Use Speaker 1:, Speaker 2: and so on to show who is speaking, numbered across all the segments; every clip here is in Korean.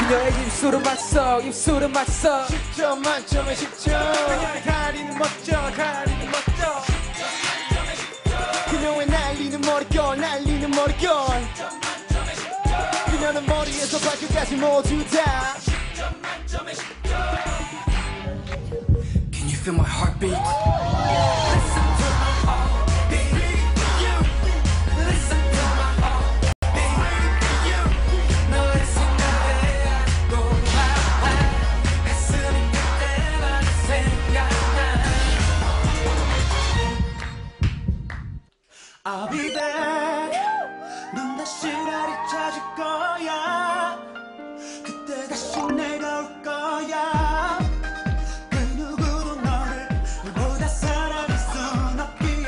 Speaker 1: 그녀의 입술은 맛있어 입술은 맛있어
Speaker 2: 10점 만점에 10점 그녀의 다리는 멋져 다리는 멋져 그녀의 날리는 머릿결 날리는 머릿결 그녀는 머리에서 발끝까지 모두 다
Speaker 1: Can you feel my heartbeat?
Speaker 2: I'll be back 넌 다시 나를 찾을 거야 그때 다시 내가 올 거야 그 누구도 너를 너보다 사랑할 순 없기에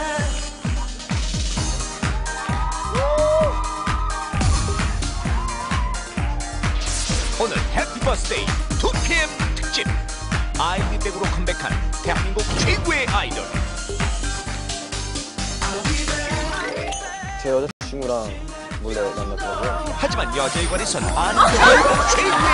Speaker 3: 오늘 해피 버스데이 2PM 특집 아이비백으로 컴백한 대한민국 최고의 아이돌
Speaker 4: 제 여자친구랑 몰래 만났더라고요.
Speaker 3: 하지만 여자에 관해선 아는 최고의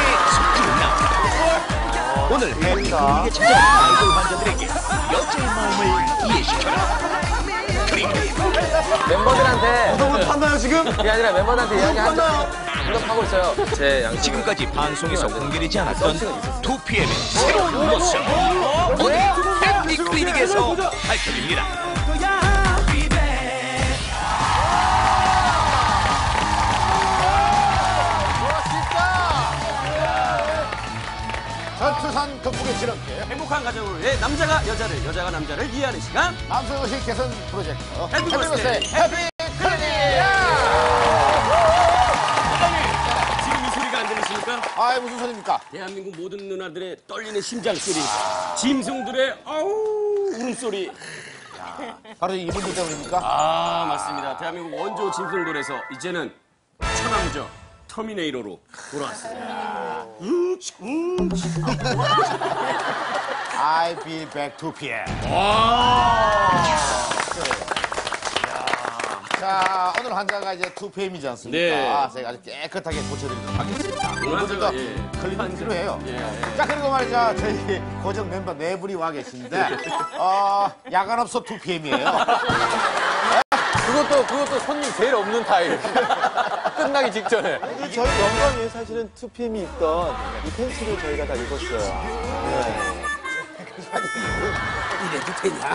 Speaker 3: 성질남 오늘 해피 분위기에 찾아온 아이돌 환자들에게 여자의 마음을 이해시켜라 그리고
Speaker 4: 멤버들한테
Speaker 2: 너무 판단요 지금?
Speaker 4: 그게 아니라 멤버들한테 이야기하고 노력하고 있어요. 제 양심.
Speaker 3: 지금까지 방송에서 공개되지 않았던 2PM의 새로운 모습 오늘 해피 클리닉에서 밝혀집니다.
Speaker 5: 전투산 극복의 지름길
Speaker 6: 행복한 가정을 위해 남자가 여자를 여자가 남자를 이해하는 시간
Speaker 5: 남성의식 개선 프로젝트
Speaker 6: 해피 버스데이
Speaker 5: 해피 클리닉
Speaker 6: 지금 이 소리가 안 들리십니까?
Speaker 5: 아이 무슨 소리입니까?
Speaker 6: 대한민국 모든 누나들의 떨리는 심장 소리 짐승들의 아우 울음소리
Speaker 5: 바로 이분들 때문입니까?
Speaker 6: 아 맞습니다 대한민국 원조 짐승돌에서 이제는 천하무적 터미네이터로 돌아왔습니다
Speaker 5: I'll be back to PM 자 오늘 환자가 이제 2PM이지 않습니까?
Speaker 6: 네.
Speaker 5: 제가 아주 깨끗하게 고쳐드리도록 하겠습니다
Speaker 6: 오늘 환자가
Speaker 5: 클리닉 필요해요
Speaker 6: 예.
Speaker 5: 자 그리고 말이죠 저희 고정 멤버 네 분이 와 계신데 야간업소 2PM이에요
Speaker 4: 그것도 손님 제일 없는 타입. 끝나기 직전에.
Speaker 7: 저희 영광에 사실은 2PM이 있던 이 펜스를 저희가 다 읽었어요.
Speaker 1: 이래도 되냐?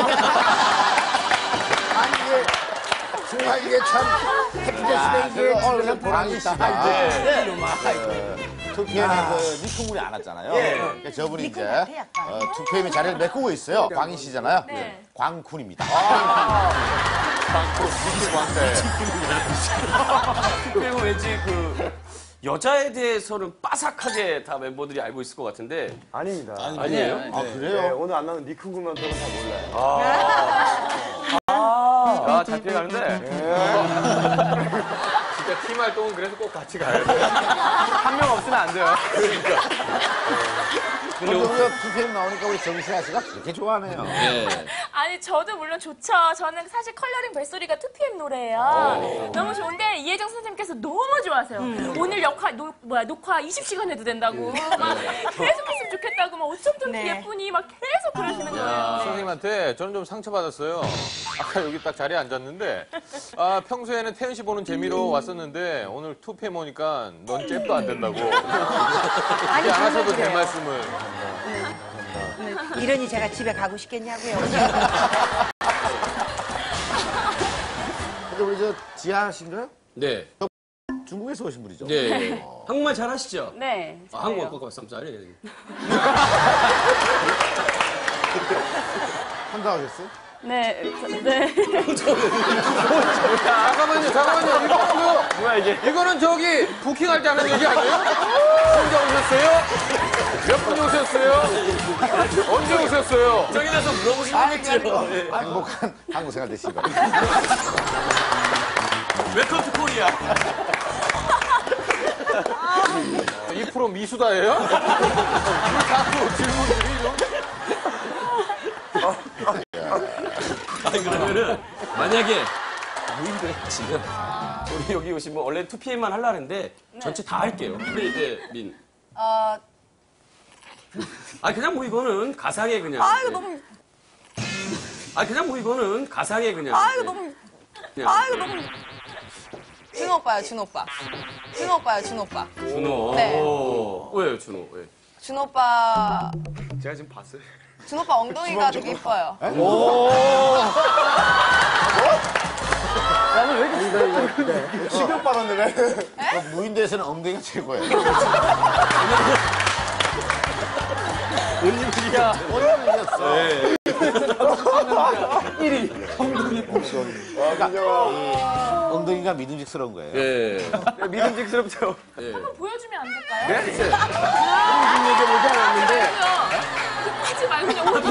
Speaker 5: 아니 이게 정말 이게 참 해피데스데이에 오늘 보람이 있다. 이놈아. 2PM의 그 니크물이 안 왔잖아요. 그러니까 저분이 이제 2PM의 자리를 메꾸고 있어요. 광희 씨잖아요. 광쿤입니다.
Speaker 4: 광고 미친 광대.
Speaker 6: 그리고 왠지 그 여자에 대해서는 빠삭하게 다 멤버들이 알고 있을 것 같은데
Speaker 7: 아닙니다.
Speaker 6: 아니에요?
Speaker 5: 아
Speaker 7: 네,
Speaker 5: 그래요?
Speaker 7: 오늘 안 나오는 니크구만 빼고 다 몰라요.
Speaker 4: 잘 피해가는데. 진짜 팀 활동은 그래서 꼭 같이 가야 돼. 한 명 없으면 안 돼요. 그러니까.
Speaker 5: 근데 우리가 2PM 나오니까 우리 정신아 씨가 그렇게 좋아하네요.
Speaker 8: 아니 저도 물론 좋죠. 저는 사실 컬러링 벨소리가 2PM 노래예요. 너무 좋은데 이혜정 선생님께서 너무 좋아하세요. 오늘 녹화 20시간 해도 된다고 막 계속 했으면 좋겠다고 막 어쩜 저렇게 예쁘니 막 계속 그러시는 거예요.
Speaker 4: 선생님한테 저는 좀 상처받았어요. 아까 여기 딱 자리에 앉았는데 평소에는 태연 씨 보는 재미로 왔었는데 오늘 2PM 오니까 넌 잽도 안 된다고. 굳이 안 하셔도 될 말씀을.
Speaker 9: 이러니 제가 집에 가고 싶겠냐고요.
Speaker 5: 근데 우리 저 지아 씨인가요?
Speaker 6: 네.
Speaker 5: 중국에서 오신 분이죠?
Speaker 6: 네. 한국말 잘 하시죠?
Speaker 8: 네.
Speaker 6: 한국말 꼭 쌈싸리.
Speaker 5: 혼자 오셨어요?
Speaker 8: 네. 네.
Speaker 4: 잠깐만요. 이거 뭐야 이게? 이거는 저기 부킹할 때 하는 얘기 아니에요? 혼자 오셨어요? 몇 분이 오셨어요? 언제 오셨어요?
Speaker 6: 저기 가서 물어보시면 되겠죠.
Speaker 5: 행복한 한국 생활 되시기 바랍니다.
Speaker 6: 웰컴 투 코리아.
Speaker 4: 2% 미수다예요? 자꾸 질문들이 좀.
Speaker 6: 아니 그러면은 만약에 부인들 지금 우리 여기 오신 분 원래 2PM만 하려고 했는데 전체 다 할게요. 우리 민. 그냥 뭐 이거는 가상에 그냥.
Speaker 9: 이거 너무.
Speaker 6: 그냥 뭐 이거는 가상에 그냥.
Speaker 9: 이거 너무.
Speaker 6: 그냥.
Speaker 9: 이거 너무. 준호 오빠요, 준호 오빠. 준호 오빠요, 준호 오빠.
Speaker 6: 준호.
Speaker 9: 네.
Speaker 6: 왜요, 준호? 왜?
Speaker 9: 준호 오빠.
Speaker 6: 제가 지금 봤어요.
Speaker 9: 준호 오빠 엉덩이가 되게 이뻐요.
Speaker 5: 식욕 발언을 해. 무인도에서는 엉덩이가 최고예요.
Speaker 6: 은유리야.
Speaker 5: 어려운 일이었어. 엉덩이가 믿음직스러운 거예요.
Speaker 6: 예. 믿음직스럽죠. 예.
Speaker 8: 한번 보여주면 안 될까요?
Speaker 6: 네? 무슨 얘기 보지 않았는데.
Speaker 8: 하지 말고 그냥 오늘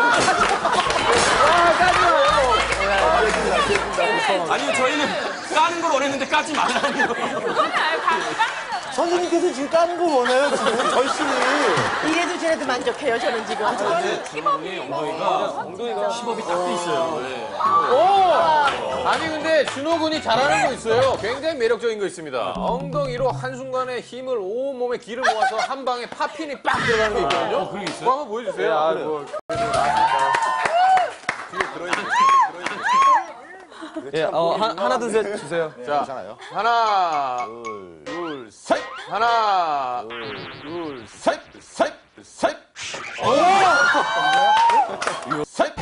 Speaker 6: 아니요, 저희는 까는 걸 원했는데 까지 말라는 거예요.
Speaker 8: 그거는 알고 깡이잖아.
Speaker 7: 선생님께서 지금 까는 거 원해요, 지금 절실히.
Speaker 9: 이래도 저래도 만족해요, 저는 지금.
Speaker 6: 엉덩이가 시범이 딱 돼 있어요. 예.
Speaker 4: 아니 근데 준호 군이 잘하는 거 있어요. 굉장히 매력적인 거 있습니다. 엉덩이로 한순간에 힘을 온 몸에 기를 모아서 한 방에 파핀이 빡 들어가는 게 있거든요. 그런 게 있어요? 그거 한번 보여주세요.
Speaker 6: 하나, 둘, 셋 주세요.
Speaker 4: 자,
Speaker 5: 괜찮아요.
Speaker 4: 하나, 둘, 셋. 하나, 둘, 셋. 셋. 셋. 셋.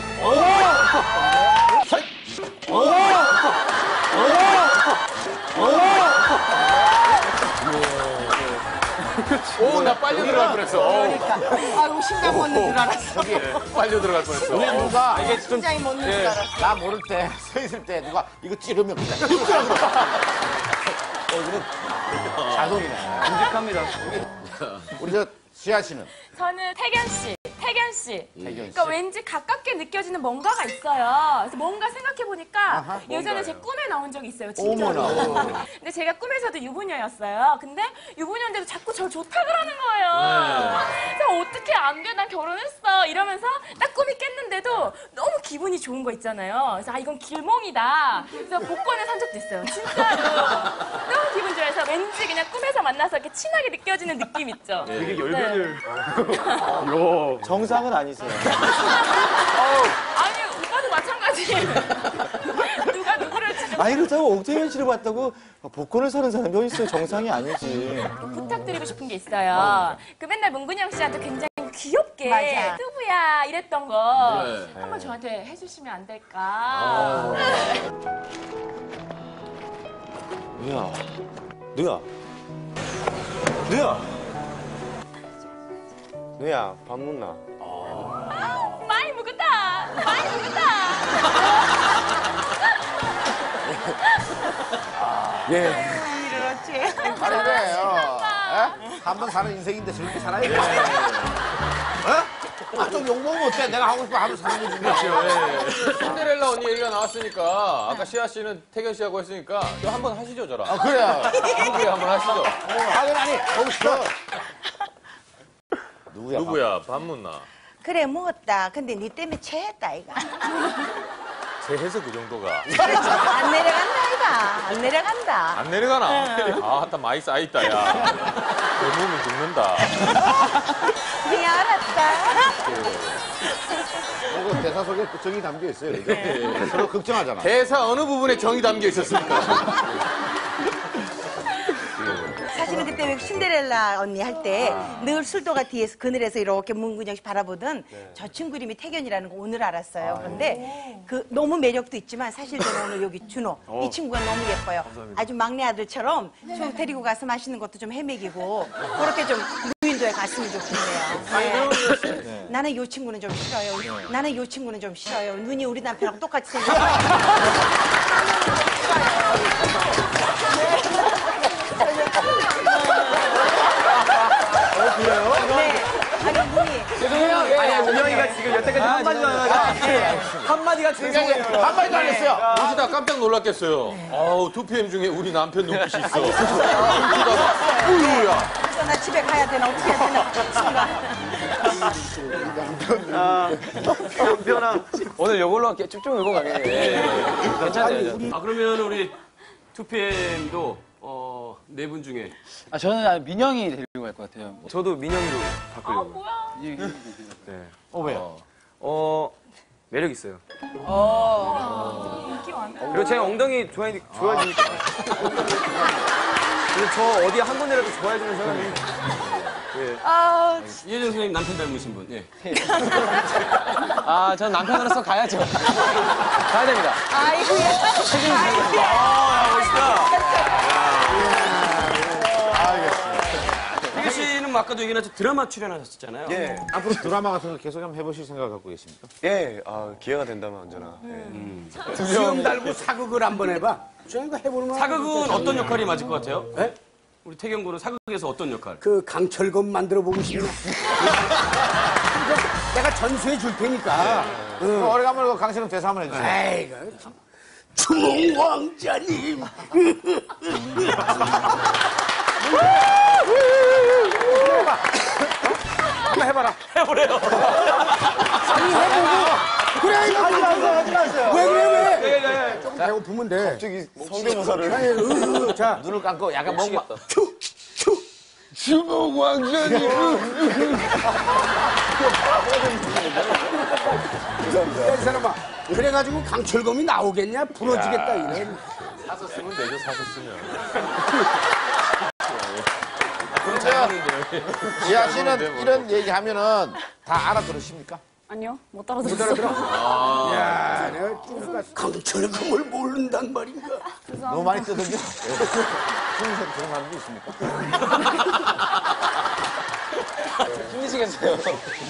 Speaker 4: 오, 나 빨려 들어갈 뻔했어.
Speaker 9: 아유, 심장 멎는 줄 알았어.
Speaker 4: 빨려 들어갈 뻔했어.
Speaker 5: 우리 누가
Speaker 9: 심장이 멎는 줄 알았어.
Speaker 5: 나 모를 때 서 있을 때 누가 이거 찌르면 그냥 이거는 자동이네.
Speaker 6: 듬직합니다.
Speaker 5: 우리 저 지아 씨는
Speaker 8: 저는 태견 씨.
Speaker 5: 태견 씨.
Speaker 8: 그러니까 왠지 가깝게 느껴지는 뭔가가 있어요. 그래서 뭔가 생각해보니까 예전에 제 꿈에 나온 적이 있어요, 진짜로.
Speaker 5: 어머나.
Speaker 8: 근데 제가 꿈에서도 유부녀였어요. 근데 유부녀인데도 자꾸 저를 좋다 그러는 거예요. 그래서 어떻게 안 돼? 난 결혼했어. 이러면서 딱 꿈이 깼는데도 너무 기분이 좋은 거 있잖아요. 그래서 이건 길몽이다. 그래서 복권을 산 적도 있어요. 진짜로. 너무 기분 좋아서 왠지 그냥 꿈에서 만나서 이렇게 친하게 느껴지는 느낌 있죠.
Speaker 6: 되게 열변을.
Speaker 7: 정상은 아니세요.
Speaker 8: 아니, 오빠도 마찬가지예요. 누가 누구를 진짜
Speaker 7: 아니, 그렇다고 옥태현 씨를 봤다고 복권을 사는 사람이 어디 있어요? 정상이 아니지.
Speaker 8: 부탁드리고 싶은 게 있어요. 그 맨날 문근영 씨한테 굉장히 귀엽게
Speaker 9: 맞아.
Speaker 8: 뚜부야 이랬던 거
Speaker 6: 네.
Speaker 8: 한번 저한테 해주시면 안 될까?
Speaker 7: 누야. 누야. 누야. 누야, 밥 묻나?
Speaker 8: 많이 묵었다. 많이 묵었다.
Speaker 7: 예.
Speaker 5: 잘해요. 한번 사는 인생인데 저렇게 살아야 돼. 좀 욕먹으면 어때? 내가 하고 싶어 하면 사는 거지.
Speaker 4: 신데렐라 언니 얘기가 나왔으니까 아까 시아 씨는 태견 씨하고 했으니까 저 한번 하시죠, 저랑.
Speaker 5: 그래요.
Speaker 4: 한국에 한번 하시죠.
Speaker 5: 아니, 거기서.
Speaker 4: 누구야? 밥 묻나?
Speaker 9: 그래, 먹었다. 근데 니 때문에 체했다, 이가.
Speaker 4: 제해서 그 정도가.
Speaker 9: 안 내려간다, 이가. 안 내려간다.
Speaker 4: 안 내려가나? 아, 딱 많이 쌓여있다, 야. 내 몸이 죽는다.
Speaker 9: 그냥 알았다.
Speaker 5: 이거 대사 속에 그 정이 담겨 있어요. 그죠? 서로 걱정하잖아.
Speaker 4: 대사 어느 부분에 정이 담겨 있었습니까?
Speaker 9: 사실은 그때 왜 신데렐라 언니 할 때 늘 술도가 뒤에서 그늘에서 이렇게 문근영 씨 바라보던 저 친구 이름이 태견이라는 거 오늘 알았어요. 그런데 그 너무 매력도 있지만 사실 저는 오늘 여기 준호 이 친구가 너무 예뻐요. 아주 막내 아들처럼 저 데리고 가서 맛있는 것도 좀 헤매기고 그렇게 좀 무인도에 갔으면 좋겠네요. 네. 나는 이 친구는 좀 싫어요. 나는 이 친구는 좀 싫어요. 눈이 우리 남편하고 똑같이 생겼어요. 네. 아니, 눈이.
Speaker 6: 죄송해요. 아니, 은영이가 지금 여태까지 한마디도 안 하다가 한마디가 죄송해요.
Speaker 5: 한마디도 안 했어요.
Speaker 4: 보시다 깜짝 놀랐겠어요. 아우, 2PM 중에 우리 남편 눈빛이 있어. 우야.
Speaker 9: 그래서 나 집에 가야 되나 어떻게 해야 되나 순간.
Speaker 6: 변아 오늘 요걸로 할게. 쭉쭉 요거 가게. 괜찮아요. 그러면 우리 2PM도 네 분 중에
Speaker 2: 저는 민영이 데리고 갈 것 같아요.
Speaker 10: 저도 민영이로 바꾸려고.
Speaker 8: 뭐야?
Speaker 10: 네.
Speaker 5: 왜요?
Speaker 10: 매력 있어요.
Speaker 8: 인기 많다.
Speaker 10: 그리고 제가 엉덩이 좋아지니까. 그리고 저 어디 한 군데라도 좋아해주는 사람이.
Speaker 6: 이혜정 선생님 남편 닮으신 분. 예.
Speaker 2: 전 남편으로서 가야죠. 가야 됩니다.
Speaker 6: 태규 씨는 아까도 얘기했죠. 드라마 출연하셨잖아요.
Speaker 10: 예.
Speaker 5: 앞으로 드라마 같은 거 계속 한번 해보실 생각 갖고 계십니까?
Speaker 10: 예. 기회가 된다면 언제나.
Speaker 1: 수염 달고 사극을 한번 해봐. 저 이거 해보는 거.
Speaker 6: 사극은 어떤 역할이 맞을 것 같아요? 네? 우리 태경 군은 사극에서 어떤 역할?
Speaker 1: 그 강철검 만들어 보고 싶냐? 내가 전수해 줄 테니까.
Speaker 5: 오래간만에 강신업 대사 한번 해주세요.
Speaker 1: 아이고 참. 주몽 왕자님.
Speaker 5: 한번 해봐라.
Speaker 6: 해보래요.
Speaker 1: 그래 이거
Speaker 5: 하지 마세요.
Speaker 1: 왜 그래 왜? 조금 배고프면 돼.
Speaker 5: 갑자기 성대모사를.
Speaker 1: 자
Speaker 5: 눈을 감고 약간 뭔가.
Speaker 1: 주몽 왕자님. 이 사람아. 그래가지고 강철검이 나오겠냐? 부러지겠다 이래.
Speaker 4: 사서 쓰면 되죠, 사서 쓰면.
Speaker 5: 지아 씨는 이런 얘기하면은 다 알아들으십니까?
Speaker 8: 아니요, 못 따라들었어요.
Speaker 1: 야, 내가 좀 강철검을 모른단 말인가?
Speaker 5: 너무 많이 뜨던데? 순서 그런 사람도 있습니까?
Speaker 2: 힘드시겠어요.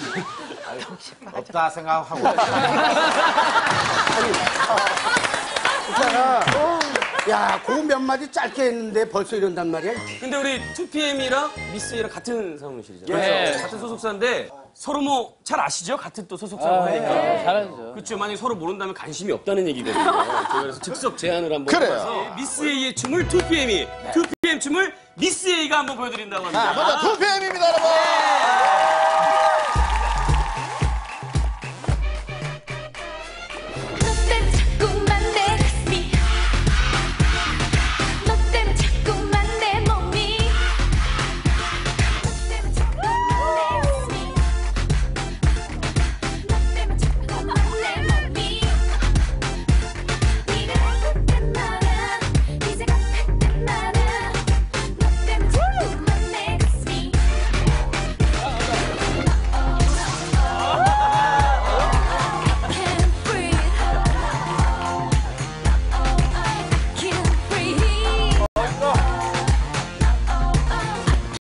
Speaker 5: 없다 생각하고.
Speaker 1: 야, 그 몇 마디 짧게 했는데 벌써 이런단 말이야?
Speaker 6: 근데 우리 2PM이랑 미스에이랑 같은 사무실이잖아요. 같은 소속사인데 서로 뭐 잘 아시죠? 같은 또 소속사고 하니까.
Speaker 2: 잘하죠.
Speaker 6: 그렇죠. 만약에 서로 모른다면 관심이 없다는 얘기거든요. 제가 그래서 즉석 제안을 한번
Speaker 5: 그래요.
Speaker 6: 해봐서 미스 A의 춤을 2PM이, 2PM 춤을 미스 A가 한번 보여드린다고 합니다.
Speaker 5: 먼저 2PM입니다, 여러분!